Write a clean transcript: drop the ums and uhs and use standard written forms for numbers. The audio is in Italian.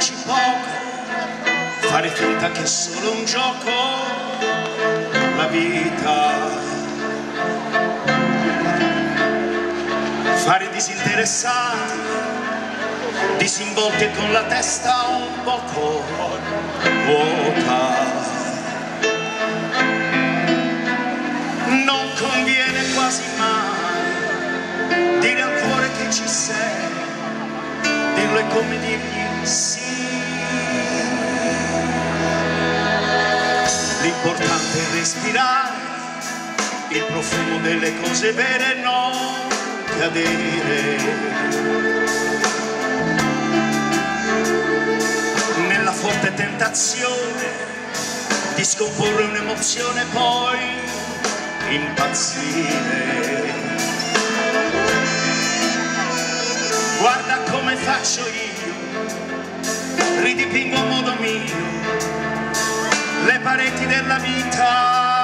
crederci poco, fare finta che è solo un gioco, la vita. Fare disinteressati, disinvolti e con la testa un poco vuota. Non conviene quasi mai dire al cuore che ci sei, dirlo è come dirgli sì. L'importante è respirare il profumo delle cose vere e non cadere nella forte tentazione di scomporre un'emozione, poi impazzire. Guarda come faccio io, ridipingo a modo mio le pareti della vita.